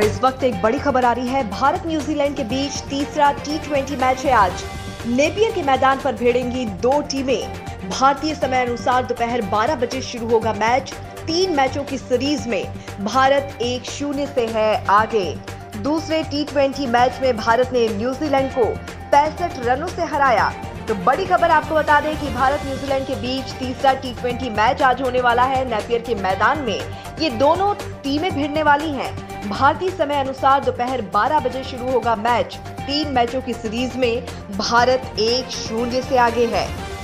और इस वक्त एक बड़ी खबर आ रही है। भारत न्यूजीलैंड के बीच तीसरा T20 मैच है आज। नेपियर के मैदान पर भिड़ेंगी दो टीमें। भारतीय समय अनुसार दोपहर 12 बजे शुरू होगा मैच। 3 मैचों की सीरीज में भारत 1-0 से है आगे। दूसरे T20 मैच में भारत ने न्यूजीलैंड को 65 रनों से हराया। तो बड़ी खबर आपको बता दें कि भारत न्यूजीलैंड के बीच तीसरा T20 मैच आज होने वाला है नेपियर के मैदान में। ये दोनों टीमें भिड़ने वाली हैं। भारतीय समय अनुसार दोपहर 12 बजे शुरू होगा मैच। 3 मैचों की सीरीज में भारत 1-0 से आगे है।